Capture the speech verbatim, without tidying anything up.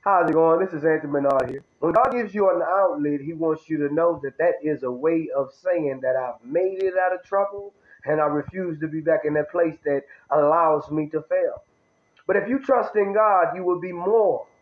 How's it going? This is Anthony Menard here. When God gives you an outlet, He wants you to know that that is a way of saying that I've made it out of trouble and I refuse to be back in that place that allows me to fail. But if you trust in God, you will be more